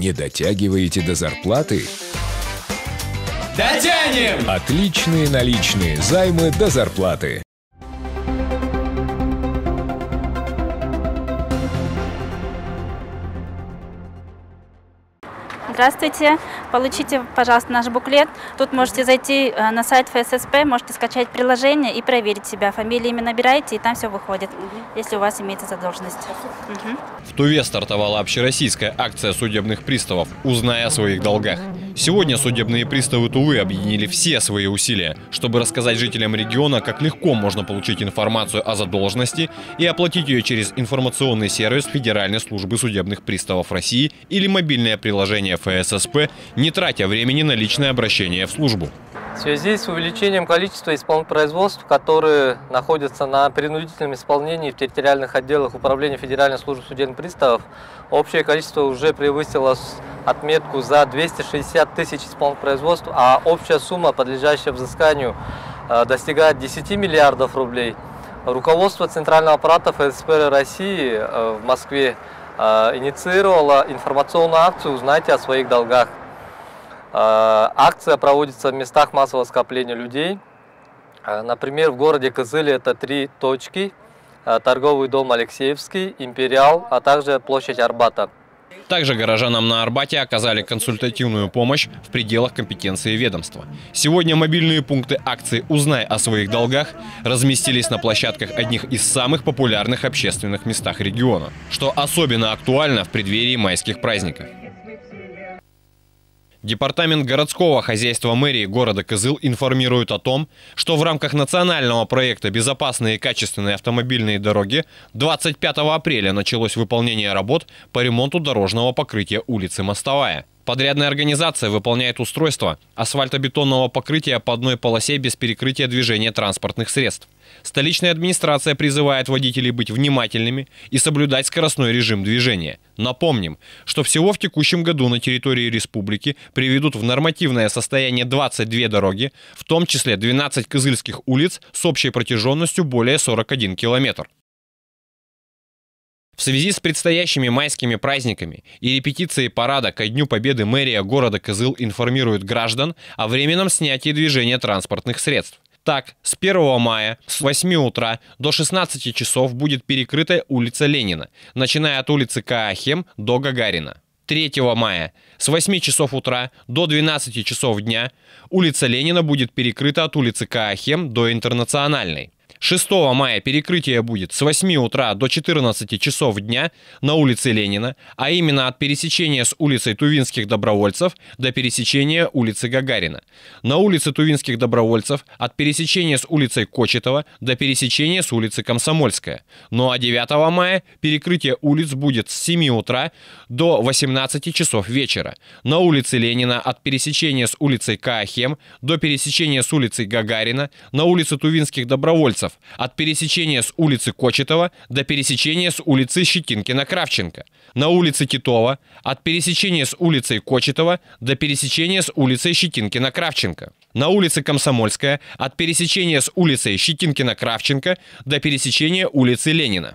Не дотягиваете до зарплаты? Дотянем! Отличные наличные займы до зарплаты. Здравствуйте! Получите, пожалуйста, наш буклет. Тут можете зайти на сайт ФССП, можете скачать приложение и проверить себя. Фамилию, имя набираете, и там все выходит, если у вас имеется задолженность. В Туве стартовала общероссийская акция судебных приставов «Узнай о своих долгах». Сегодня судебные приставы Тувы объединили все свои усилия, чтобы рассказать жителям региона, как легко можно получить информацию о задолженности и оплатить ее через информационный сервис Федеральной службы судебных приставов России или мобильное приложение ФССП, не тратя времени на личное обращение в службу. В связи с увеличением количества исполнительных производств, которые находятся на принудительном исполнении в территориальных отделах Управления Федеральной службы судебных приставов, общее количество уже превысило отметку за 260 тысяч исполнительных производств, а общая сумма, подлежащая взысканию, достигает 10 миллиардов рублей. Руководство Центрального аппарата ФССП России в Москве инициировало информационную акцию «Узнайте о своих долгах». Акция проводится в местах массового скопления людей. Например, в городе Кызыле это 3 точки: торговый дом Алексеевский, Империал, а также площадь Арбата. Также горожанам на Арбате оказали консультативную помощь в пределах компетенции ведомства. Сегодня мобильные пункты акции «Узнай о своих долгах» разместились на площадках одних из самых популярных общественных местах региона, что особенно актуально в преддверии майских праздников. Департамент городского хозяйства мэрии города Кызыл информирует о том, что в рамках национального проекта «Безопасные и качественные автомобильные дороги» 25 апреля началось выполнение работ по ремонту дорожного покрытия улицы Мостовая. Подрядная организация выполняет устройство асфальтобетонного покрытия по одной полосе без перекрытия движения транспортных средств. Столичная администрация призывает водителей быть внимательными и соблюдать скоростной режим движения. Напомним, что всего в текущем году на территории республики приведут в нормативное состояние 22 дороги, в том числе 12 кызыльских улиц с общей протяженностью более 41 километр. В связи с предстоящими майскими праздниками и репетицией парада ко Дню Победы мэрия города Кызыл информирует граждан о временном снятии движения транспортных средств. Так, с 1 мая с 8 утра до 16 часов будет перекрыта улица Ленина, начиная от улицы Каахем до Гагарина. 3 мая с 8 часов утра до 12 часов дня улица Ленина будет перекрыта от улицы Каахем до Интернациональной. 6 мая перекрытие будет с 8 утра до 14 часов дня на улице Ленина, а именно от пересечения с улицей Тувинских добровольцев до пересечения улицы Гагарина. На улице Тувинских добровольцев от пересечения с улицей Кочетова до пересечения с улицей Комсомольская. Ну а 9 мая перекрытие улиц будет с 7 утра до 18 часов вечера. На улице Ленина от пересечения с улицей Каахем до пересечения с улицей Гагарина, на улице Тувинских добровольцев от пересечения с улицы Кочетова до пересечения с улицы Щетинкина-Кравченко. На улице Титова от пересечения с улицей Кочетова до пересечения с улицей Щетинкина-Кравченко. На улице Комсомольская от пересечения с улицей Щетинкина-Кравченко до пересечения улицы Ленина.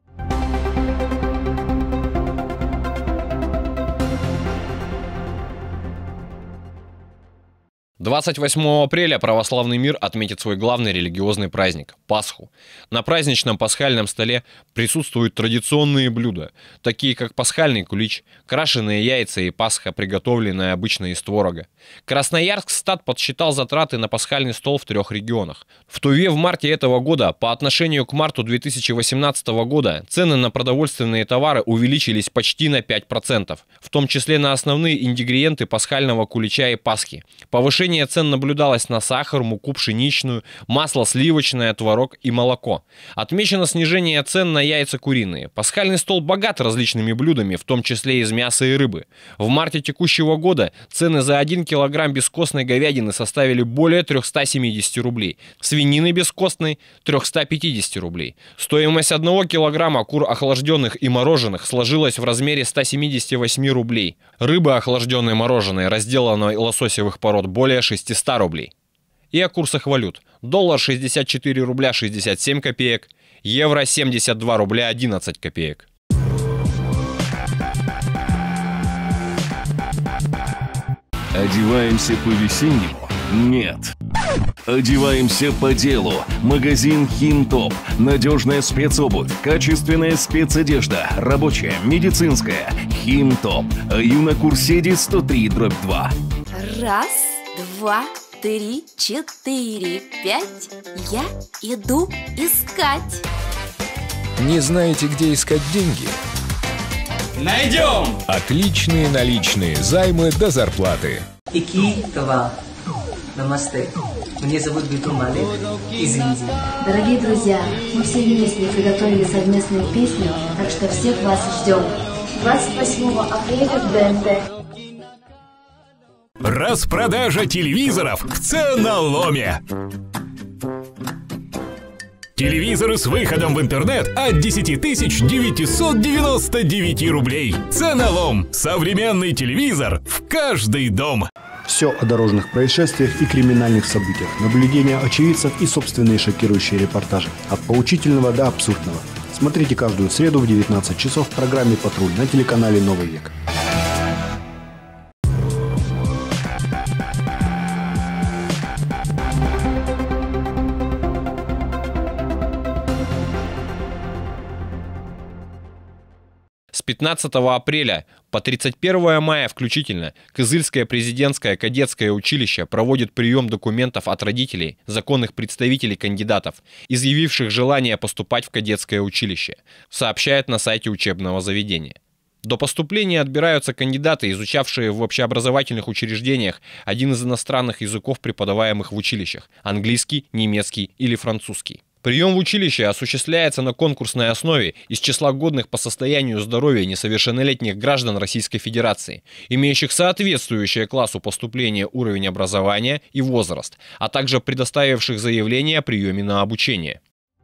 28 апреля православный мир отметит свой главный религиозный праздник – Пасху. На праздничном пасхальном столе присутствуют традиционные блюда, такие как пасхальный кулич, крашеные яйца и пасха, приготовленная обычно из творога. Красноярскстат подсчитал затраты на пасхальный стол в 3 регионах. В Туве в марте этого года по отношению к марту 2018 года цены на продовольственные товары увеличились почти на 5%, в том числе на основные ингредиенты пасхального кулича и пасхи. Повышение цен наблюдалось на сахар, муку пшеничную, масло сливочное, творог и молоко. Отмечено снижение цен на яйца куриные. Пасхальный стол богат различными блюдами, в том числе из мяса и рыбы. В марте текущего года цены за 1 килограмм бескостной говядины составили более 370 рублей, свинины бескостной – 350 рублей. Стоимость 1 килограмма кур охлажденных и мороженых сложилась в размере 178 рублей. Рыба охлажденной мороженой, разделанной лососевых пород, более 600 рублей. И о курсах валют. Доллар 64 рубля 67 копеек, евро 72 рубля 11 копеек. Одеваемся по-весеннему? Нет. Одеваемся по делу. Магазин «Химтоп». Надежная спецобувь, качественная спецодежда, рабочая, медицинская. «Химтоп». Юнакурседи 103/2. Раз, два, три, четыре, пять. Я иду искать. Не знаете, где искать деньги? Найдем! Отличные наличные займы до зарплаты. Намасте. Меня зовут Битун Малик из Индии. Дорогие друзья, мы все вместе приготовили совместную песню, так что всех вас ждем. 28 апреля в ДНТ. Распродажа телевизоров в Ценаломе. Телевизоры с выходом в интернет от 10 999 рублей. Ценалом. Современный телевизор в каждый дом. Все о дорожных происшествиях и криминальных событиях, наблюдения очевидцев и собственные шокирующие репортажи. От поучительного до абсурдного. Смотрите каждую среду в 19 часов в программе «Патруль» на телеканале «Новый век». С 15 апреля по 31 мая включительно Кызыльское президентское кадетское училище проводит прием документов от родителей, законных представителей кандидатов, изъявивших желание поступать в кадетское училище, сообщает на сайте учебного заведения. До поступления отбираются кандидаты, изучавшие в общеобразовательных учреждениях один из иностранных языков, преподаваемых в училищах – английский, немецкий или французский. Прием в училище осуществляется на конкурсной основе из числа годных по состоянию здоровья несовершеннолетних граждан Российской Федерации, имеющих соответствующее классу поступления уровень образования и возраст, а также предоставивших заявление о приеме на обучение.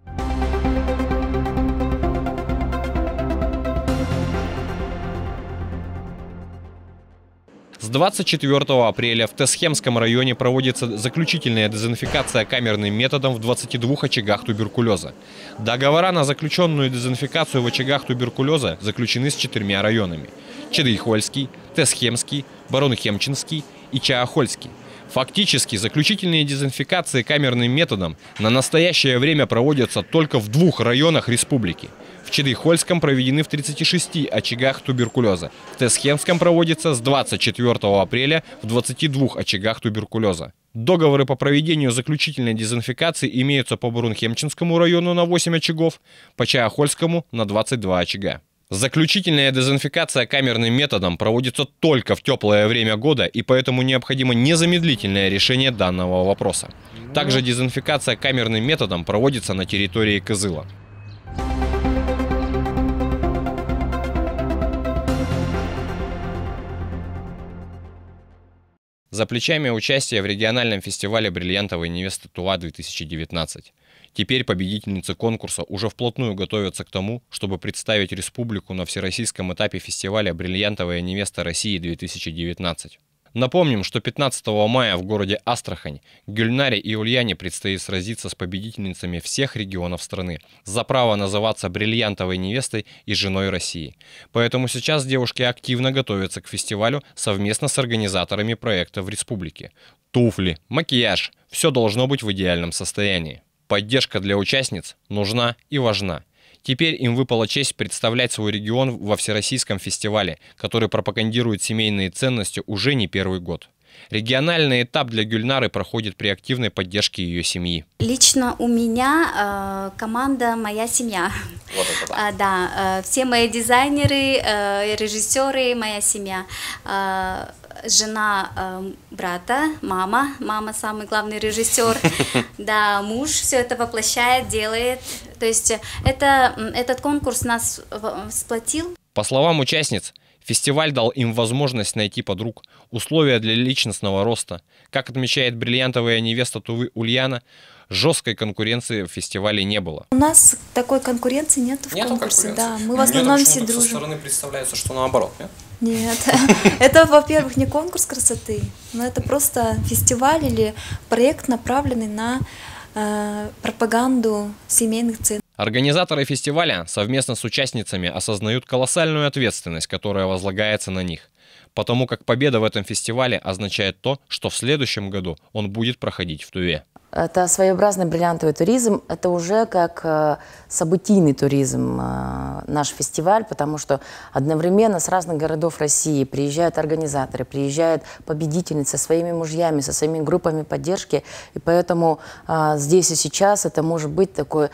С 24 апреля в Тесхемском районе проводится заключительная дезинфекция камерным методом в 22 очагах туберкулеза. Договора на заключенную дезинфекцию в очагах туберкулеза заключены с 4 районами – Чедыйхольский, Тесхемский, Барон-Хемчинский и Чаохольский. Фактически заключительные дезинфекции камерным методом на настоящее время проводятся только в 2 районах республики. В Чедыйхольском проведены в 36 очагах туберкулеза. В Тесхемском проводится с 24 апреля в 22 очагах туберкулеза. Договоры по проведению заключительной дезинфекции имеются по Барон-Хемчинскому району на 8 очагов, по Чаохольскому на 22 очага. Заключительная дезинфекция камерным методом проводится только в теплое время года, и поэтому необходимо незамедлительное решение данного вопроса. Также дезинфекция камерным методом проводится на территории Кызыла. За плечами участия в региональном фестивале «Бриллиантовая невеста Тула-2019». Теперь победительницы конкурса уже вплотную готовятся к тому, чтобы представить республику на всероссийском этапе фестиваля «Бриллиантовая невеста России-2019». Напомним, что 15 мая в городе Астрахань Гюльнаре и Ульяне предстоит сразиться с победительницами всех регионов страны за право называться бриллиантовой невестой и женой России. Поэтому сейчас девушки активно готовятся к фестивалю совместно с организаторами проекта в республике. Туфли, макияж – все должно быть в идеальном состоянии. Поддержка для участниц нужна и важна. Теперь им выпала честь представлять свой регион во всероссийском фестивале, который пропагандирует семейные ценности уже не первый год. Региональный этап для Гюльнары проходит при активной поддержке ее семьи. Лично у меня команда «Моя семья». Вот это да. Да, все мои дизайнеры, режиссеры, моя семья. Жена брата, мама самый главный режиссер, да, муж все это воплощает, делает. То есть этот конкурс нас сплотил. По словам участниц, фестиваль дал им возможность найти подруг, условия для личностного роста. Как отмечает бриллиантовая невеста Тувы Ульяна, жесткой конкуренции в фестивале не было. У нас такой конкуренции нет в конкурсе, да, мы в основном все дружим. Со стороны представляется, что наоборот, нет? Нет, это, во-первых, не конкурс красоты, но это просто фестиваль или проект, направленный на пропаганду семейных ценностей. Организаторы фестиваля совместно с участницами осознают колоссальную ответственность, которая возлагается на них. потому как победа в этом фестивале означает то, что в следующем году он будет проходить в Туве. Это своеобразный бриллиантовый туризм, это уже как событийный туризм наш фестиваль, потому что одновременно с разных городов России приезжают организаторы, приезжают победительницы со своими мужьями, со своими группами поддержки, и поэтому здесь и сейчас это может быть такая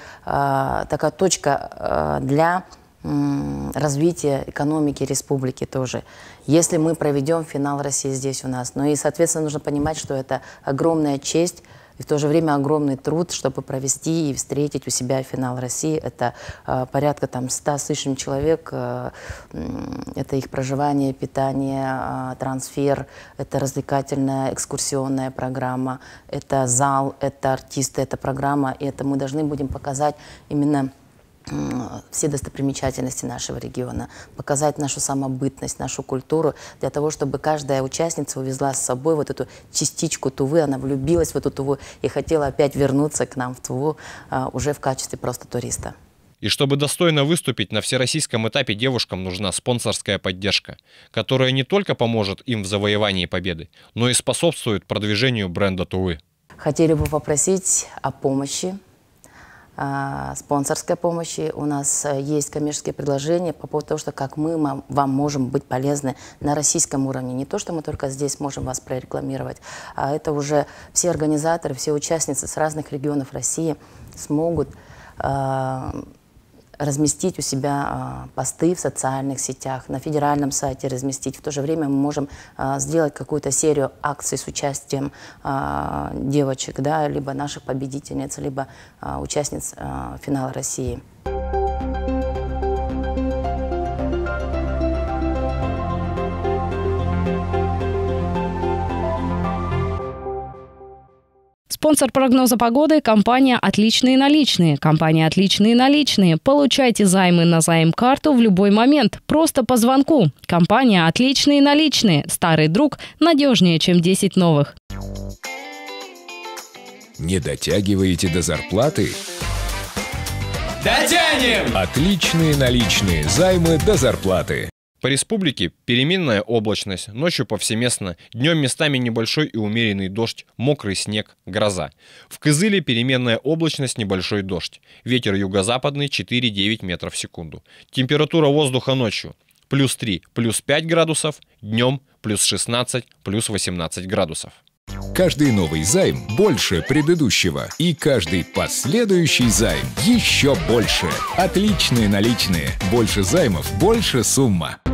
точка для развития экономики республики тоже, если мы проведем финал России здесь у нас. Ну и, соответственно, нужно понимать, что это огромная честь и в то же время огромный труд, чтобы провести и встретить у себя финал России. Это порядка 100 с лишним человек, это их проживание, питание, трансфер, это развлекательная экскурсионная программа, это зал, это артисты, это программа, и это мы должны будем показать именно все достопримечательности нашего региона, показать нашу самобытность, нашу культуру, для того, чтобы каждая участница увезла с собой вот эту частичку Тувы, она влюбилась в эту Туву и хотела опять вернуться к нам в Туву уже в качестве просто туриста. И чтобы достойно выступить на всероссийском этапе, девушкам нужна спонсорская поддержка, которая не только поможет им в завоевании победы, но и способствует продвижению бренда Тувы. Хотели бы попросить о помощи, спонсорской помощи. У нас есть коммерческие предложения по поводу того, что как мы вам можем быть полезны на российском уровне. Не то, что мы только здесь можем вас прорекламировать, а это уже все организаторы, все участницы с разных регионов России смогут разместить у себя посты в социальных сетях, на федеральном сайте разместить. В то же время мы можем сделать какую-то серию акций с участием девочек, да, либо наших победительниц, либо участниц финала России. Спонсор прогноза погоды – компания «Отличные наличные». Компания «Отличные наличные». Получайте займы на займ-карту в любой момент, просто по звонку. Компания «Отличные наличные». Старый друг надежнее, чем 10 новых. Не дотягиваете до зарплаты? Дотянем! Отличные наличные займы до зарплаты. По республике переменная облачность, ночью повсеместно, днем местами небольшой и умеренный дождь, мокрый снег, гроза. В Кызыле переменная облачность, небольшой дождь. Ветер юго-западный 4-9 метров в секунду. Температура воздуха ночью +3, +5 градусов, днем +16, +18 градусов. Каждый новый займ больше предыдущего. И каждый последующий займ еще больше. Отличные наличные. Больше займов, больше сумма.